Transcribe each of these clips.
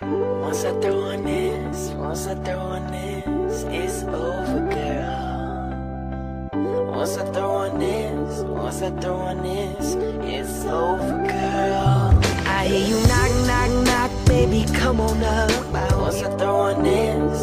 Once I throw on this, it's over, girl. Once I throw on this, it's over, girl. I hear you knock, knock, knock, baby, come on up. Once I throw on this,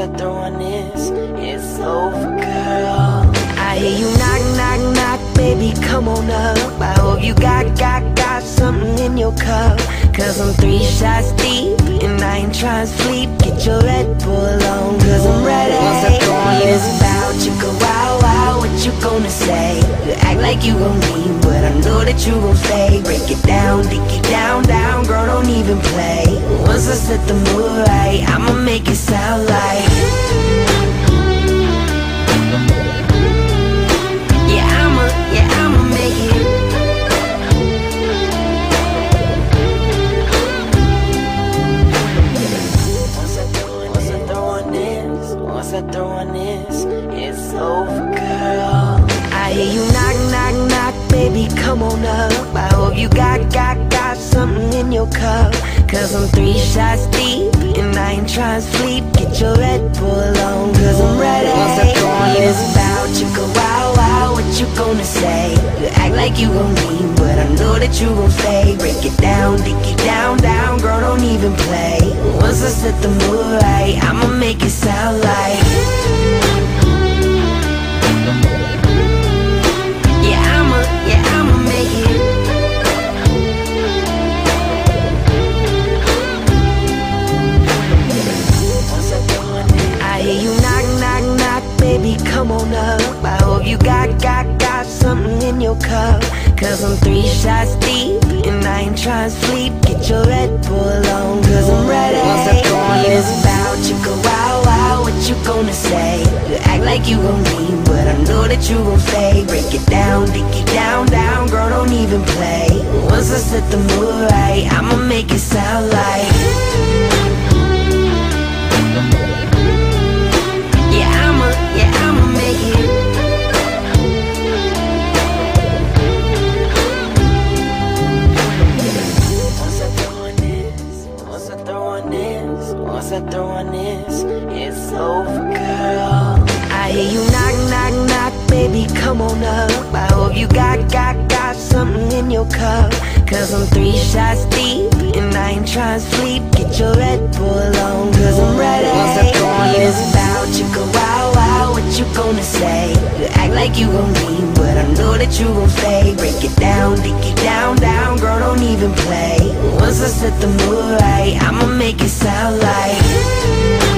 it's over, girl. I hear you knock, knock, knock, baby, come on up. I hope you got something in your cup. Cause I'm 3 shots deep, and I ain't trying to sleep. Get your Red Bull on, cause I'm ready. Once I throw on this about Chicka, wow, wow, what you gonna say? You act like you gon' leave, but I know that you gon' stay. Break it down, dig it down, down, girl, don't even play. Once I set the mood right, I'ma make it sound like I'ma make it. Once I throw on this, it's over, girl. I hear you knock, knock, knock, baby, come on up. I hope you got something in your cup. Cause I'm 3 shots deep, and I ain't trying to sleep. Get your Red Bull on, cause I'm ready. Once I throw on this about Chicka, wow, wow, what you gonna say? You act like you gon' leave, but I know that you gon' stay. Break it down, dig it down, down, girl, don't even play. Once I set the mood right, I'ma make it sound like I'ma make it. I hear you knock, knock, knock, baby, come on up. I hope you got something in your cup. Cause I'm 3 shots deep, and I ain't trying to sleep. Get your Red Bull on, cause I'm ready. Once I throw on this about Chicka, wow, wow, what you gonna say? You act like you gon' leave, but I know that you gon' stay. Break it down, dig it down, down, girl, don't even play. Once I set the mood right, I'ma make it sound like I'ma make it. Once I throw on this, it's over, girl. I hear you knock, knock, knock, baby, come on up. I hope you got something in your cup. Cause I'm 3 shots deep, and I ain't trying to sleep. Get your Red Bull on, cause I'm ready. Once I throw on this about Chicka, wow, wow, what you gonna say? You act like you gon' leave, but I know that you gon' stay. Break it down, dig it down, down, girl, don't even play. Once I set the mood right, I'ma make it sound like